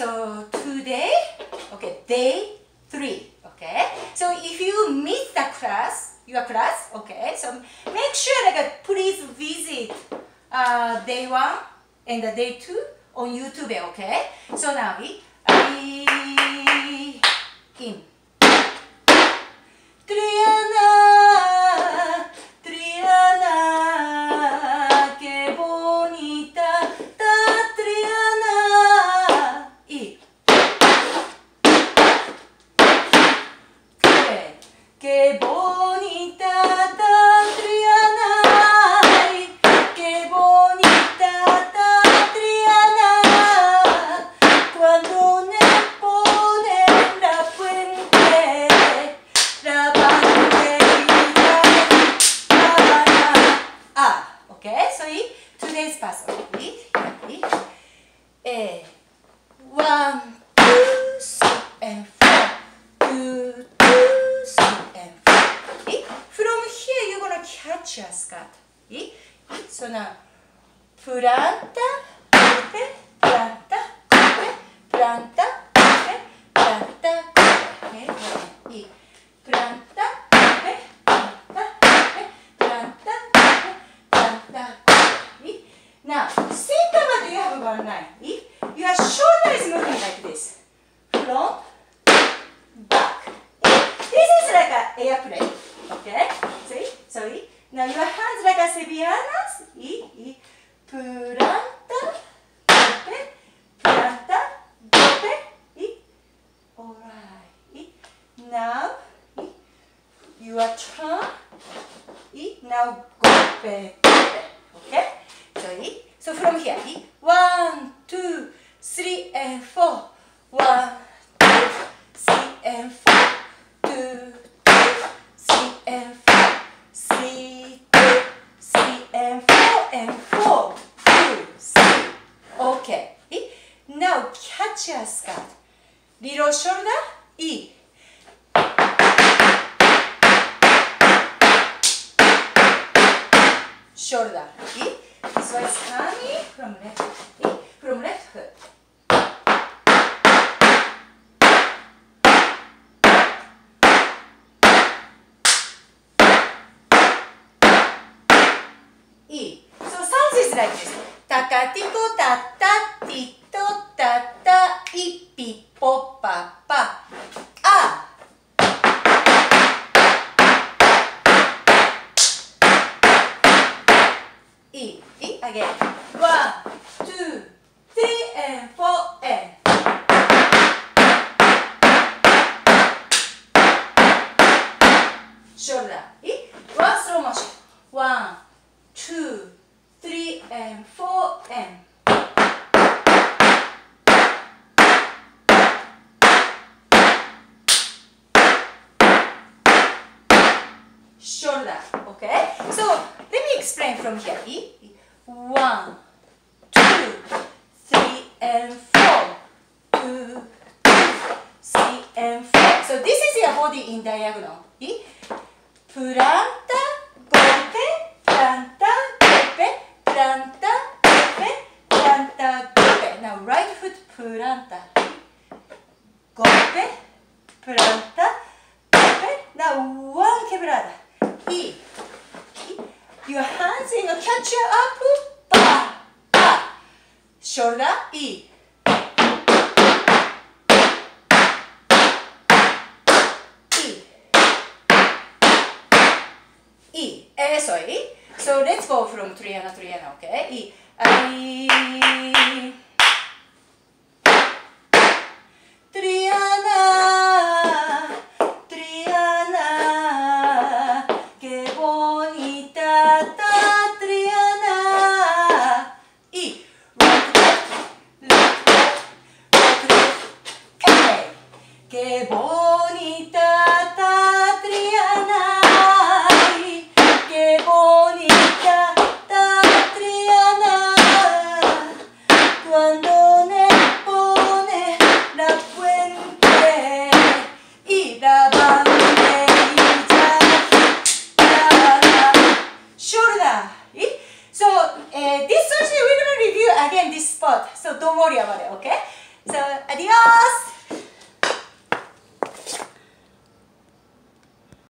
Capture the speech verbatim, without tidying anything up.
so today, okay, day three, okay. So if you miss the class, your class, okay, so make sure like uh, please visit uh, day one and the day two on YouTube, okay. So now we I in Triana, Triana, que bonita, ta Triana, y que, que bonita, ta Triana, y que bonita, ta Triana, cuando me ponen la puente, la banderita, la banana. Ah, okay, so today's password. Eh, one, two, three, and four. Two, two, three, and four. From here, you're gonna catch a skirt. So now, planta, golpe, planta, golpe, planta, golpe, planta, golpe. Planta, golpe, planta, golpe, planta, golpe, planta, golpe. Now, think about you have one line. Your shoulder is moving like this. Front, back. This is like an airplane. Okay? See? Sorry. Now your hands like a sevillanas. Planta, golpe, planta, golpe. Alright. Now, your turn. Now, golpe, golpe. Okay? Sorry. So from here, one, two, three, and four. One, two, three, and four. Two, two, three, and four. Three, two, three, and four, and four, two, three. Okay. Now catch your skirt. Little shoulder. E. Shoulder. E. This one is coming from left, from left foot. E. So sounds is like this. Takatiko tatatito tata ipi po pa pa. Ah. E. E. Again. One, two, three, and four, and. Shoulder. E. One slow motion. One, two, three, and four, and. Shoulder. Okay? So let me explain from here. E. One, two, three, and four. Two, three, and four. So this is your body in diagonal. E. Planta, golpe, planta, golpe, planta, golpe, planta, golpe. Now right foot planta. Golpe, planta, golpe. Now one quebrada. E. Your hands in a catch up. Ba, ba. Shoulder. E. E. E. Eh, sorry. So let's go from Triana, Triana, okay? E. I. Triana, Triana, que bonita ta Triana. E. Right, left, left, left, right. Que bonita ta Triana. Que bonita ta Triana. Cuando me pone la puente y la banderita. Shoulder. So uh, this Thursday we're gonna review again this spot. So don't worry about it, okay? So Adios!